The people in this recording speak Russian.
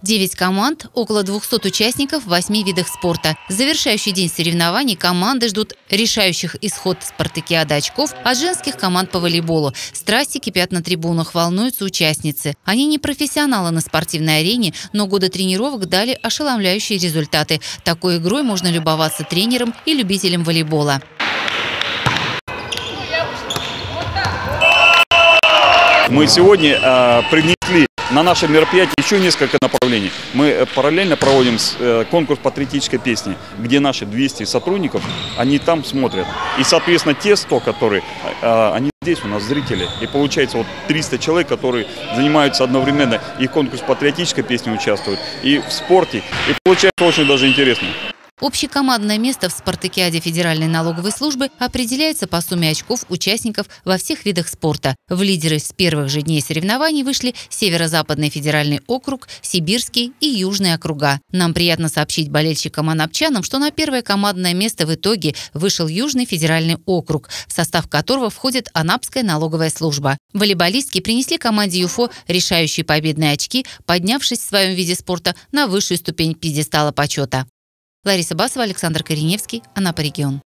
9 команд, около 200 участников в 8 видах спорта. Завершающий день соревнований команды ждут решающих исход спартакиады очков от женских команд по волейболу. Страсти кипят на трибунах, волнуются участницы. Они не профессионалы на спортивной арене, но годы тренировок дали ошеломляющие результаты. Такой игрой можно любоваться тренерам и любителям волейбола. Мы сегодня привнесли на наше мероприятие еще несколько направлений. Мы параллельно проводим конкурс патриотической песни, где наши 200 сотрудников, они там смотрят. И, соответственно, те 100, которые, они здесь у нас зрители. И получается вот 300 человек, которые занимаются одновременно и в конкурсе патриотической песни участвуют, и в спорте. И получается очень даже интересно. Общекомандное место в спартакиаде Федеральной налоговой службы определяется по сумме очков участников во всех видах спорта. В лидеры с первых же дней соревнований вышли Северо-Западный федеральный округ, Сибирский и Южный округа. Нам приятно сообщить болельщикам-анапчанам, что на первое командное место в итоге вышел Южный федеральный округ, в состав которого входит Анапская налоговая служба. Волейболистки принесли команде ЮФО решающие победные очки, поднявшись в своем виде спорта на высшую ступень пьедестала почета. Лариса Басова, Александр Кореневский, Анапа регион.